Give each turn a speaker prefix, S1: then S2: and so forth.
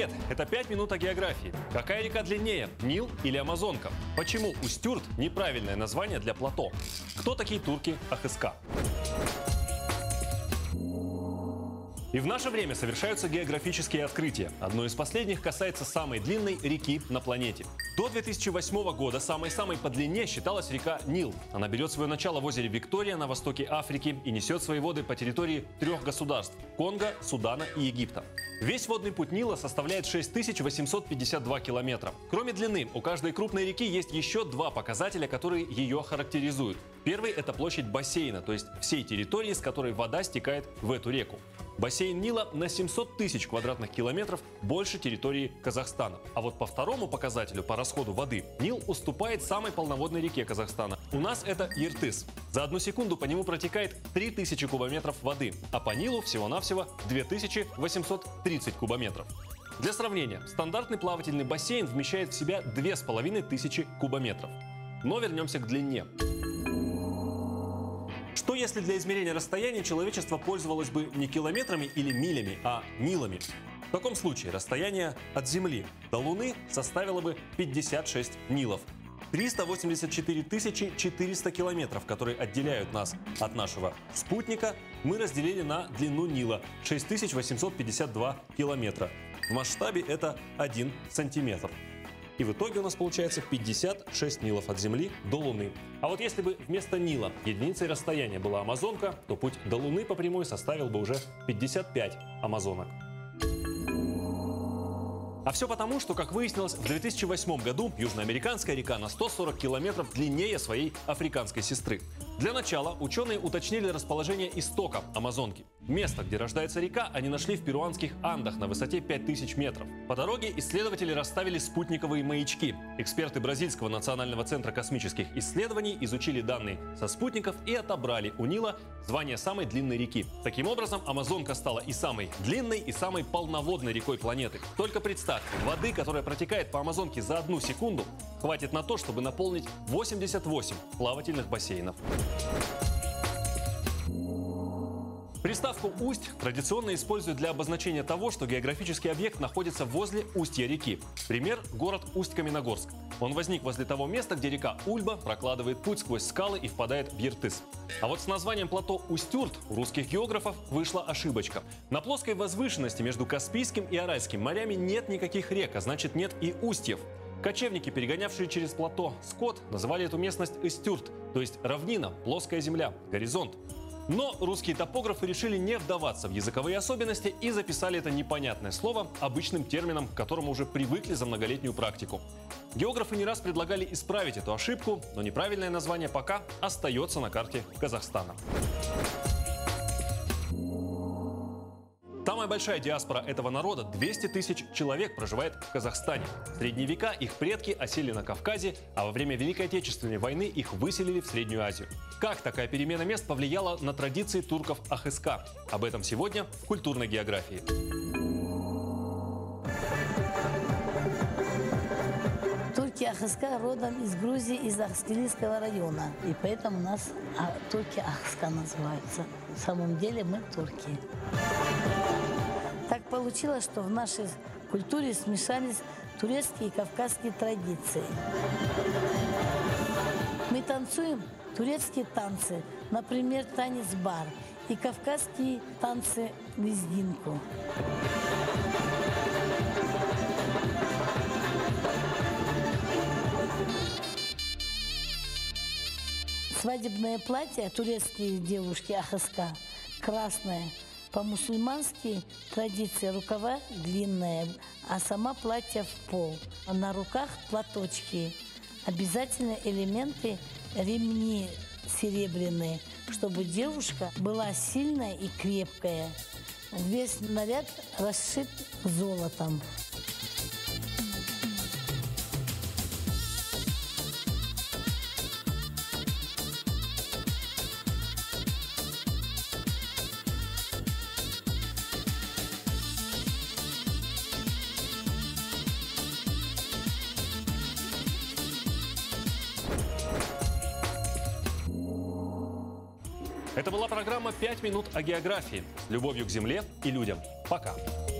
S1: Привет! Это 5 минут о географии. Какая река длиннее, Нил или Амазонка? Почему Устюрт – неправильное название для плато? Кто такие турки Ахыска? И в наше время совершаются географические открытия. Одно из последних касается самой длинной реки на планете. До 2008 года самой по длине считалась река Нил. Она берет свое начало в озере Виктория на востоке Африки и несет свои воды по территории 3 государств – Конго, Судана и Египта. Весь водный путь Нила составляет 6852 километра. Кроме длины, у каждой крупной реки есть еще два показателя, которые ее характеризуют. Первый – это площадь бассейна, то есть всей территории, с которой вода стекает в эту реку. Бассейн Нила на 700 тысяч квадратных километров больше территории Казахстана. А вот по второму показателю, по расходу воды, Нил уступает самой полноводной реке Казахстана. У нас это Ертыс. За 1 секунду по нему протекает 3000 кубометров воды, а по Нилу всего-навсего 2830 кубометров. Для сравнения, стандартный плавательный бассейн вмещает в себя 2500 кубометров. Но вернемся к длине. Что если для измерения расстояния человечество пользовалось бы не километрами или милями, а милами? В таком случае расстояние от Земли до Луны составило бы 56 милов. 384 400 километров, которые отделяют нас от нашего спутника, мы разделили на длину Нила – 6852 километра. В масштабе это 1 сантиметр. И в итоге у нас получается 56 милов от Земли до Луны. А вот если бы вместо Нила единицей расстояния была Амазонка, то путь до Луны по прямой составил бы уже 55 амазонок. А все потому, что, как выяснилось, в 2008 году южноамериканская река на 140 километров длиннее своей африканской сестры. Для начала ученые уточнили расположение истока Амазонки. Место, где рождается река, они нашли в перуанских Андах на высоте 5000 метров. По дороге исследователи расставили спутниковые маячки. Эксперты Бразильского национального центра космических исследований изучили данные со спутников и отобрали у Нила звание самой длинной реки. Таким образом, Амазонка стала и самой длинной, и самой полноводной рекой планеты. Только представьте, воды, которая протекает по Амазонке за 1 секунду, хватит на то, чтобы наполнить 88 плавательных бассейнов. Приставку «усть» традиционно используют для обозначения того, что географический объект находится возле устья реки. Пример – город Усть-Каменогорск. Он возник возле того места, где река Ульба прокладывает путь сквозь скалы и впадает в Ертыс. А вот с названием плато Устюрт у русских географов вышла ошибочка. На плоской возвышенности между Каспийским и Аральским морями нет никаких рек, а значит нет и устьев. Кочевники, перегонявшие через плато скот, называли эту местность Истюрт, то есть равнина, плоская земля, горизонт. Но русские топографы решили не вдаваться в языковые особенности и записали это непонятное слово обычным термином, к которому уже привыкли за многолетнюю практику. Географы не раз предлагали исправить эту ошибку, но неправильное название пока остается на карте Казахстана. Самая большая диаспора этого народа, 200 тысяч человек, проживает в Казахстане. В средние века их предки осели на Кавказе, а во время Великой Отечественной войны их выселили в Среднюю Азию. Как такая перемена мест повлияла на традиции турков Ахыска? Об этом сегодня в культурной географии.
S2: Турки Ахыска родом из Грузии, из Ахыскалийского района. И поэтому нас турки Ахыска называются. На самом деле мы турки. Так получилось, что в нашей культуре смешались турецкие и кавказские традиции. Мы танцуем турецкие танцы, например, танец бар, и кавказские танцы лезгинку. Свадебное платье турецкие девушки Ахыска красное. По-мусульмански традиция рукава длинная, а сама платье в пол. А на руках платочки. Обязательно элементы ремни серебряные, чтобы девушка была сильная и крепкая. Весь наряд расшит золотом.
S1: Это была программа «5 минут о географии». С любовью к земле и людям. Пока.